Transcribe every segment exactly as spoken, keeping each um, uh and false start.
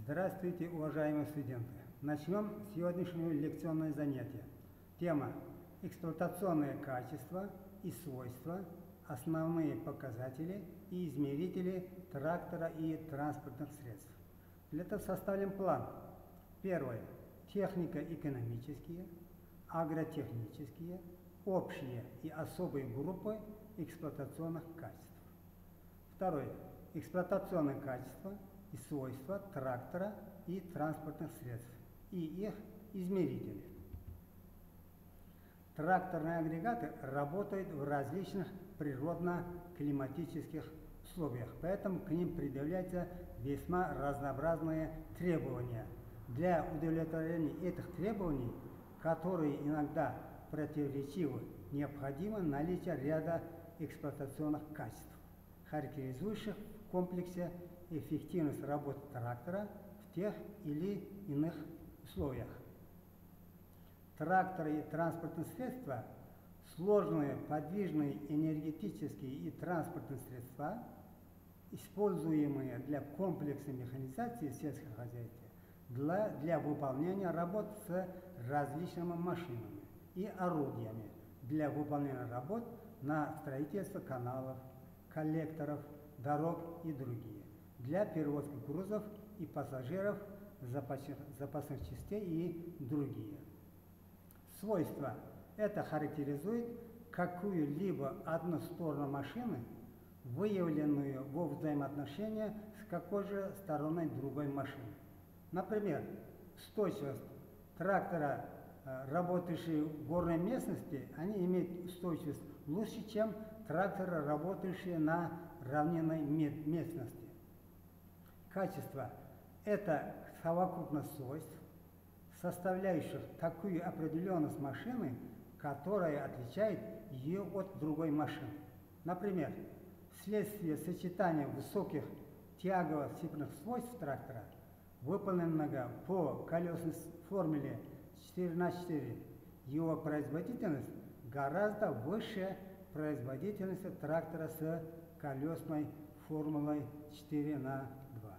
Здравствуйте, уважаемые студенты! Начнем сегодняшнее лекционное занятие. Тема «Эксплуатационные качества и свойства, основные показатели и измерители трактора и транспортных средств». Для этого составим план. Первое. Технико-экономические, агротехнические, общие и особые группы эксплуатационных качеств. Второе. Эксплуатационные качества и свойства трактора и транспортных средств и их измерители. Тракторные агрегаты работают в различных природно-климатических условиях, поэтому к ним предъявляются весьма разнообразные требования. Для удовлетворения этих требований, которые иногда противоречивы, необходимо наличие ряда эксплуатационных качеств, характеризующих в комплексе эффективность работы трактора в тех или иных условиях. Тракторы и транспортные средства – сложные подвижные энергетические и транспортные средства, используемые для комплексной механизации сельского хозяйства, для, для выполнения работ с различными машинами и орудиями, для выполнения работ на строительство каналов, коллекторов, дорог и другие, для перевозки грузов и пассажиров, запасных, запасных частей и другие. Свойства. Это характеризует какую-либо одну сторону машины, выявленную во взаимоотношении с какой же стороной другой машины. Например, устойчивость трактора, работающие в горной местности, они имеют устойчивость лучше, чем тракторы, работающие на равнинной местности. Качество – это совокупность свойств, составляющих такую определенность машины, которая отличает ее от другой машины. Например, вследствие сочетания высоких тягово-сцепных свойств трактора, выполненного по колесной формуле четыре на четыре, его производительность гораздо выше производительности трактора с колесной формулой четыре на два.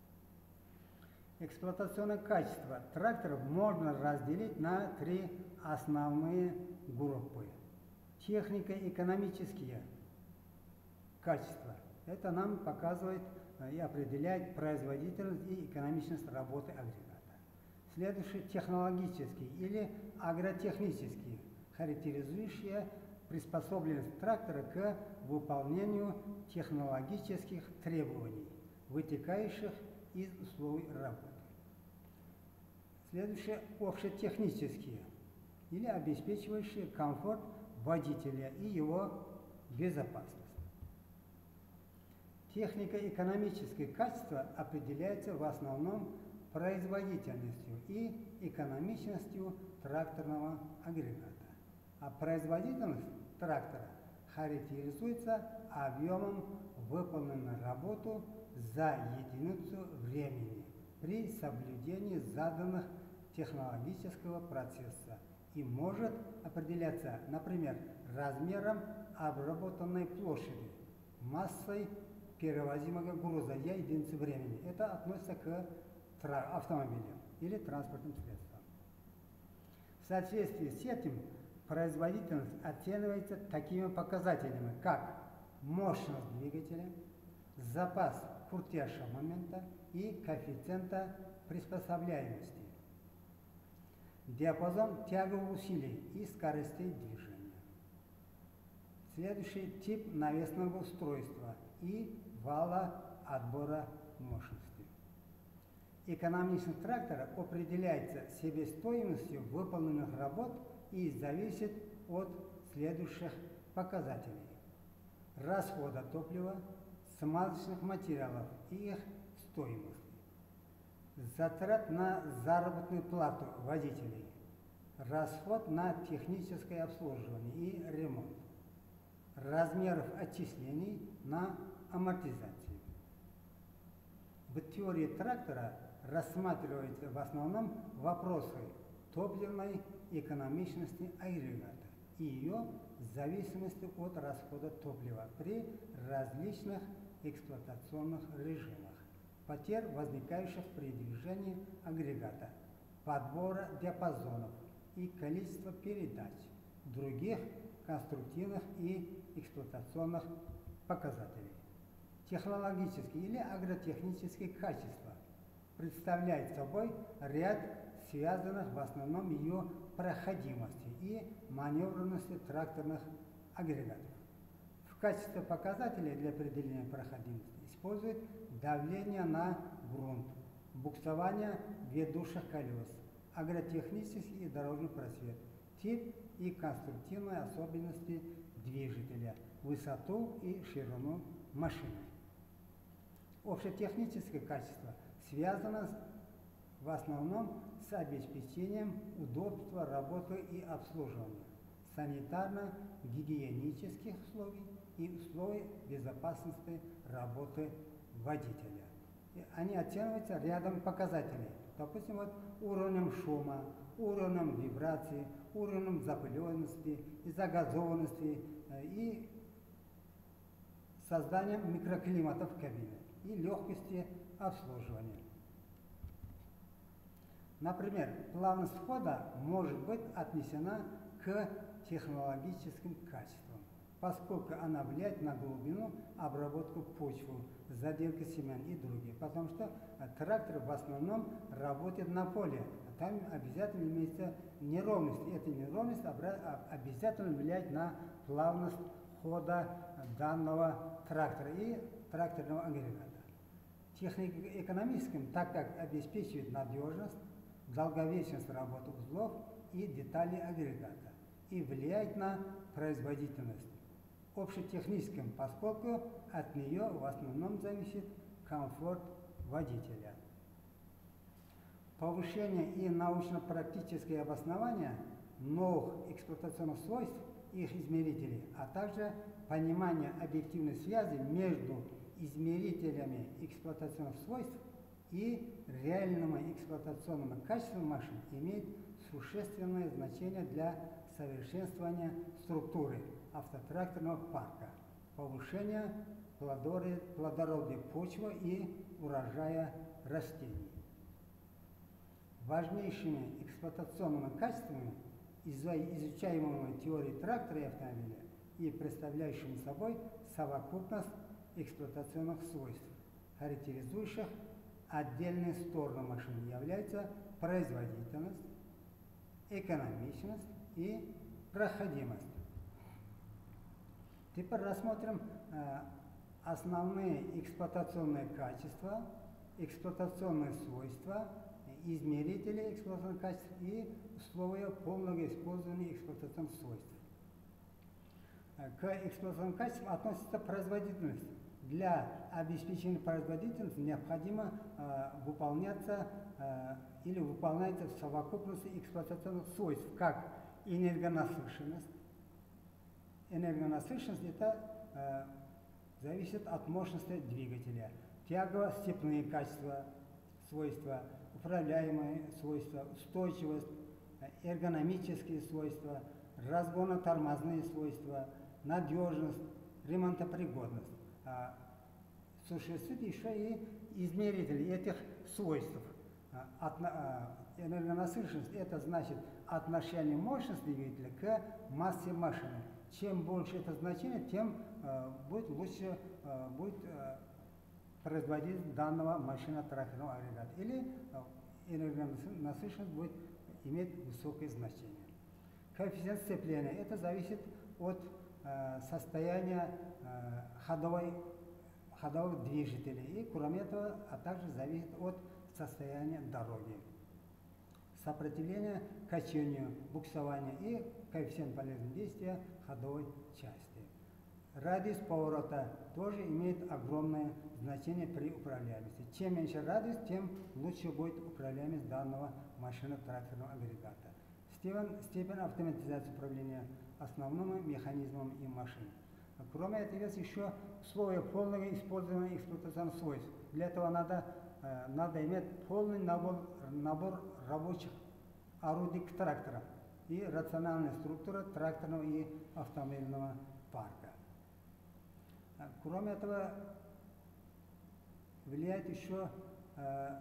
Эксплуатационное качество тракторов можно разделить на три основные группы. Технико-экономические качества. Это нам показывает и определяет производительность и экономичность работы агрегата. Следующие технологические или агротехнические, характеризующие приспособленность трактора к выполнению технологических требований, вытекающих из условий работы. Следующие общетехнические или обеспечивающие комфорт водителя и его безопасность. Технико-экономическое качество определяется в основном производительностью и экономичностью тракторного агрегата, а производительность трактора характеризуется объемом выполненной работы за единицу времени при соблюдении заданных технологического процесса и может определяться, например, размером обработанной площади, массой перевозимого груза за единицу времени. Это относится к автомобилям или транспортным средствам. В соответствии с этим производительность оценивается такими показателями, как мощность двигателя, запас крутящего момента и коэффициента приспособляемости, диапазон тяговых усилий и скоростей движения. Следующий тип навесного устройства и вала отбора мощности. Экономичность трактора определяется себестоимостью выполненных работ и зависит от следующих показателей: расхода топлива, смазочных материалов и их стоимости, затрат на заработную плату водителей, расход на техническое обслуживание и ремонт, размеров отчислений на амортизацию. В теории трактора рассматриваются в основном вопросы топливной экономичности агрегата и ее зависимости от расхода топлива при различных эксплуатационных режимах. потерь, возникающих при движении агрегата, подбора диапазонов и количества передач, других конструктивных и эксплуатационных показателей. Технологические или агротехнические качества представляют собой ряд связанных в основном ее проходимости и маневренности тракторных агрегатов. В качестве показателей для определения проходимости используют давление на грунт, буксование ведущих колес, агротехнический и дорожный просвет, тип и конструктивные особенности движителя, высоту и ширину машины. Общетехническое качество связано в основном с обеспечением удобства работы и обслуживания, санитарно-гигиенических условий и условий безопасности работы водителя. И они оцениваются рядом показателей, допустим, вот уровнем шума, уровнем вибрации, уровнем запыленности и загазованности и созданием микроклимата в кабине и легкости обслуживания. Например, плавность хода может быть отнесена к технологическим качествам, поскольку она влияет на глубину, обработку почвы, заделки семян и другие, потому что трактор в основном работает на поле, там обязательно имеется неровность, и эта неровность обязательно влияет на плавность хода данного трактора и тракторного агрегата. Технико-экономическим, так как обеспечивает надежность, долговечность работы узлов и деталей агрегата и влияет на производительность. Общетехническим, поскольку от нее в основном зависит комфорт водителя. Повышение и научно-практическое обоснование новых эксплуатационных свойств их измерителей, а также понимание объективной связи между измерителями эксплуатационных свойств и реальными эксплуатационными качествами машин имеет существенное значение для совершенствования структуры автотракторного парка, повышения плодородия почвы и урожая растений. Важнейшими эксплуатационными качествами, изучаемыми теорией трактора и автомобиля и представляющими собой совокупность эксплуатационных свойств, характеризующих отдельные стороны машины, являются производительность, экономичность и проходимость. Теперь рассмотрим э, основные эксплуатационные качества, эксплуатационные свойства, измерители эксплуатационных качеств и условия полного использования эксплуатационных свойств. К эксплуатационным качествам относится производительность. Для обеспечения производительности необходимо э, выполняться э, или выполняется в совокупности эксплуатационных свойств, как энергонасыщенность. Энергонасыщенность это э, зависит от мощности двигателя, тягово-степные качества, свойства, управляемые свойства, устойчивость, эргономические свойства, разгонно-тормозные свойства, надежность, ремонтопригодность. А существует еще и измерители этих свойств. Энергонасыщенность – это значит отношение мощности двигателя к массе машины. Чем больше это значение, тем э, будет лучше э, будет, э, производить данного машино-тракторного агрегата. Или э, энергонасыщенность будет иметь высокое значение. Коэффициент сцепления – это зависит от э, состояния э, ходовой, ходовых движителей. И кроме этого, а также зависит от состояния дороги. Сопротивление качению, буксованию и коэффициент полезного действия ходовой части. Радиус поворота тоже имеет огромное значение при управляемости. Чем меньше радиус, тем лучше будет управляемость данного машино-тракторного агрегата. Степень, степень автоматизации управления основными механизмами и машин. Кроме этого, есть еще условия полного использования эксплуатационных свойств. Для этого надо, э, надо иметь полный набор, набор рабочих орудий к тракторам и рациональная структура тракторного и автомобильного парка. Кроме этого, влияет еще э,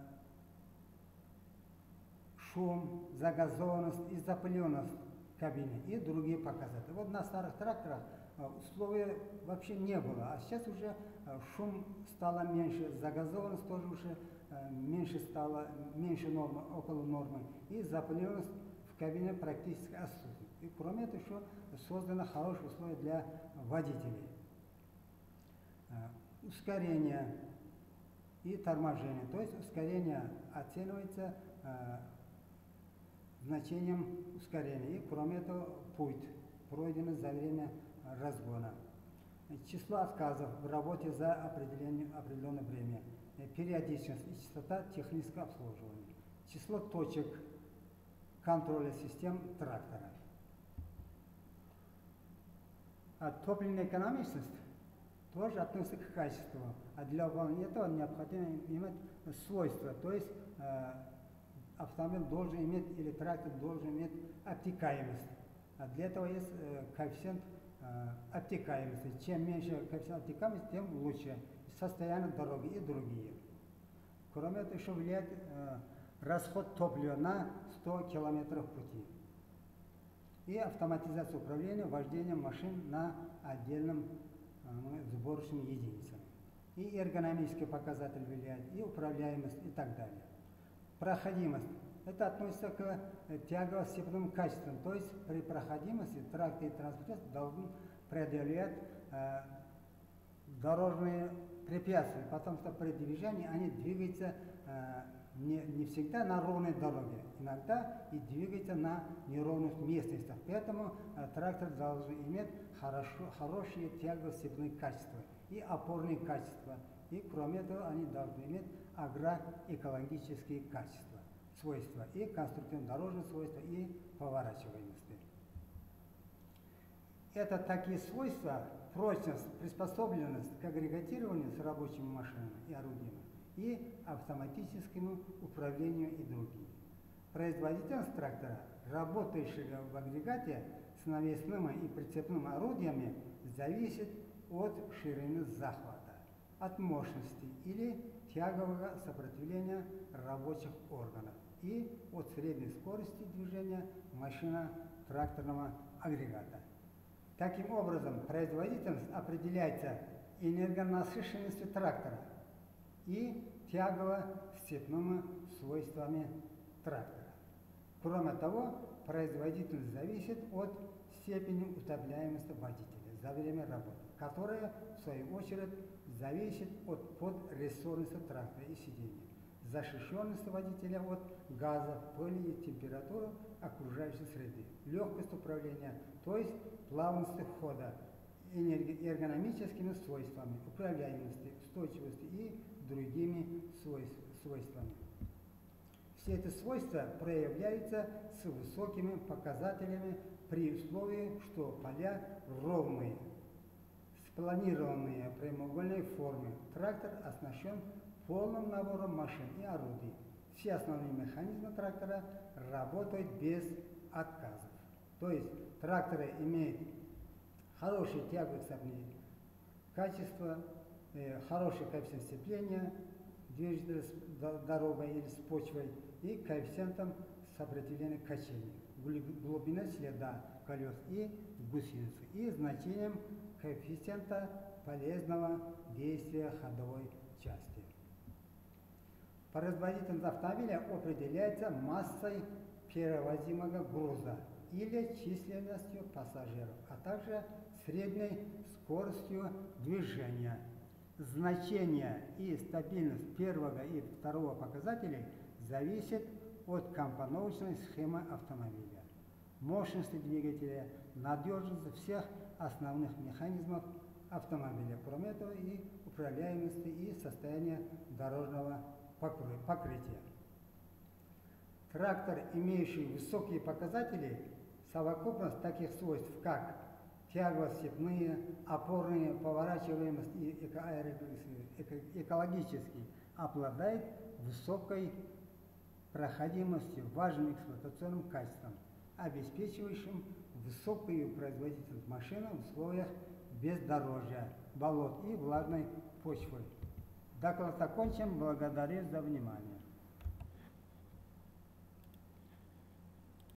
шум, загазованность и запыленность кабины и другие показатели. Вот на старых тракторах э, условий вообще не было, а сейчас уже э, шум стало меньше, загазованность тоже уже э, меньше стало, меньше нормы, около нормы, и запыленность в кабине практически отсутствует. И кроме этого еще созданы хорошие условия для водителей. Э, ускорение и торможение. То есть ускорение оценивается э, значением ускорения. И кроме этого путь, пройденный за время разгона. Число отказов в работе за определенное время. Периодичность и частота технического обслуживания. Число точек контроля систем трактора. А топливная экономичность тоже относится к качеству. А для выполнения этого необходимо иметь свойства. То есть э, автомобиль должен иметь, или трактор должен иметь обтекаемость. А для этого есть э, коэффициент э, обтекаемости. Чем меньше коэффициент обтекаемости, тем лучше. Состояние дороги и другие. Кроме этого, еще влияет э, расход топлива на сто километров пути. И автоматизация управления вождением машин на отдельном э, сборочном единице. И эргономические показатели влияют, и управляемость, и так далее. Проходимость. Это относится к тягово-сцепным качествам. То есть при проходимости трактор и транспортер должны преодолевать э, дорожные препятствия, потому что при движении они двигаются э, не, не всегда на ровной дороге, иногда и двигаются на неровных местностях. Поэтому э, трактор должен иметь хорошо, хорошие тягово-сцепные качества и опорные качества. И кроме этого они должны иметь агроэкологические качества, свойства, и конструктивно-дорожные свойства, и поворачиваемости. Это такие свойства: прочность, приспособленность к агрегатированию с рабочими машинами и орудиями, и автоматическому управлению и другие. Производительность трактора, работающего в агрегате с навесными и прицепными орудиями, зависит от ширины захвата, от мощности или тягового сопротивления рабочих органов и от средней скорости движения машино-тракторного агрегата. Таким образом, производительность определяется энергонасыщенностью трактора и тягово-сцепными свойствами трактора. Кроме того, производительность зависит от степени утомляемости водителя за время работы, которая, в свою очередь, зависит от подрессорности трактора и сидения, защищенности водителя от газа, пыли и температуры окружающей среды, легкость управления, то есть плавности хода, эргономическими свойствами, управляемости, устойчивости и другими свойствами. Все эти свойства проявляются с высокими показателями при условии, что поля ровные, спланированные прямоугольной формы. Трактор оснащен полным набором машин и орудий. Все основные механизмы трактора работают без отказов. То есть тракторы имеют хорошие тягово-сцепные качества, э, хороший коэффициент сцепления движителя с дорогой или с почвой и коэффициентом сопротивления качений, глубина следа колес и гусеницы, и значением коэффициента полезного действия ходовой части. Производительность автомобиля определяется массой перевозимого груза или численностью пассажиров, а также средней скоростью движения. Значение и стабильность первого и второго показателей зависит от компоновочной схемы автомобиля, мощности двигателя, надежности всех основных механизмов автомобиля, кроме этого и управляемости и состояния дорожного покрытия. Трактор, имеющий высокие показатели, совокупность таких свойств, как тягово-сцепные, опорные, поворачиваемость и экологический, обладает высокой проходимостью, важным эксплуатационным качеством, обеспечивающим высокую производительность машины в условиях бездорожья, болот и влажной почвы. Доклад окончен. Благодарю за внимание.